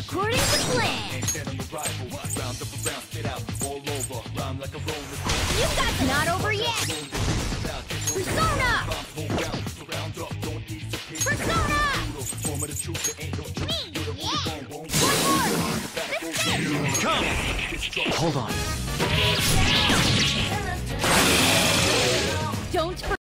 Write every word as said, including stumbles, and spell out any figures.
According to plan. You got the not over yet. Persona. Persona. Me. Yeah. One more. This Come. Hold on.